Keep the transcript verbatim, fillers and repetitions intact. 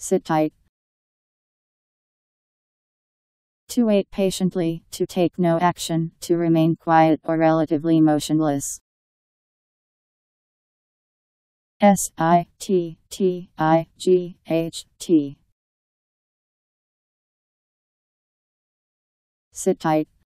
Sit tight. To wait patiently, to take no action, to remain quiet or relatively motionless. S I T T I G H T. Sit tight.